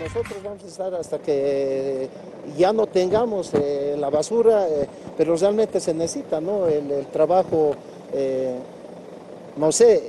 nosotros vamos a estar hasta que ya no tengamos la basura, pero realmente se necesita, ¿no? El trabajo, no sé,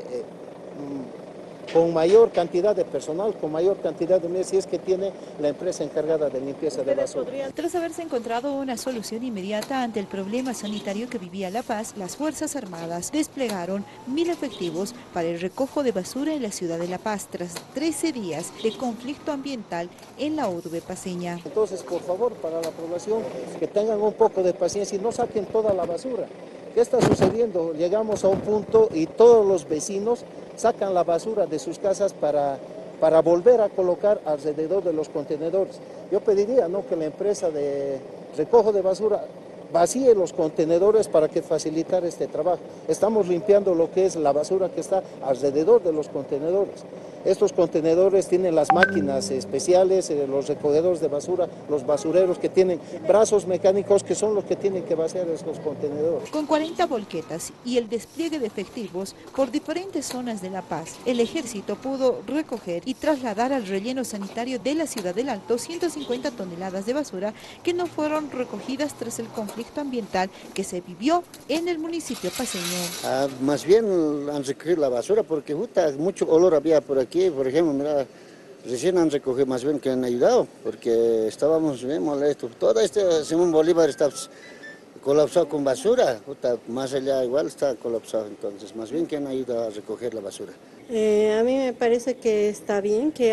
con mayor cantidad de personal, con mayor cantidad de medios, si es que tiene la empresa encargada de limpieza de basura. Tras haberse encontrado una solución inmediata ante el problema sanitario que vivía La Paz, las Fuerzas Armadas desplegaron 1000 efectivos para el recojo de basura en la ciudad de La Paz tras 13 días de conflicto ambiental en la urbe paceña. Entonces, por favor, para la población, que tengan un poco de paciencia y no saquen toda la basura. ¿Qué está sucediendo? Llegamos a un punto y todos los vecinos sacan la basura de sus casas para volver a colocar alrededor de los contenedores. Yo pediría, ¿no?, que la empresa de recojo de basura vacíe los contenedores para que facilitar este trabajo. Estamos limpiando lo que es la basura que está alrededor de los contenedores. Estos contenedores tienen las máquinas especiales, los recogedores de basura, los basureros que tienen brazos mecánicos que son los que tienen que vaciar estos contenedores. Con 40 volquetas y el despliegue de efectivos por diferentes zonas de La Paz, el ejército pudo recoger y trasladar al relleno sanitario de la ciudad del Alto 150 toneladas de basura que no fueron recogidas tras el conflicto ambiental que se vivió en el municipio paceño. Más bien han recogido la basura porque mucho olor había por aquí, por ejemplo, mira, recién han recogido, más bien que han ayudado, porque estábamos bien molestos. Todo este Simón Bolívar está colapsado con basura, más allá igual está colapsado, entonces más bien que han ayudado a recoger la basura. A mí me parece que está bien que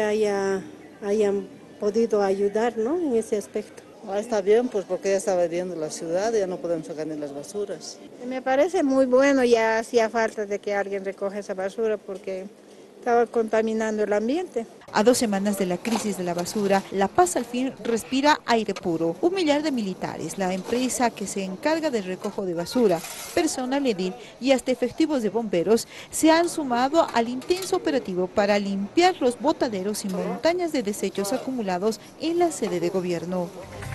hayan podido ayudar, ¿no?, en ese aspecto. Está bien, pues porque ya está viviendo la ciudad, ya no podemos sacar ni las basuras. Me parece muy bueno, ya hacía falta de que alguien recoja esa basura porque estaba contaminando el ambiente. A 2 semanas de la crisis de la basura, La Paz al fin respira aire puro. 1 millar de militares, la empresa que se encarga del recojo de basura, personal edil y hasta efectivos de bomberos se han sumado al intenso operativo para limpiar los botaderos y montañas de desechos acumulados en la sede de gobierno.